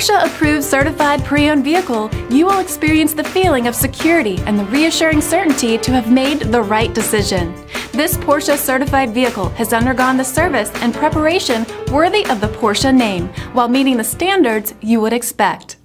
Porsche approved certified pre-owned vehicle, you will experience the feeling of security and the reassuring certainty to have made the right decision. This Porsche certified vehicle has undergone the service and preparation worthy of the Porsche name, while meeting the standards you would expect.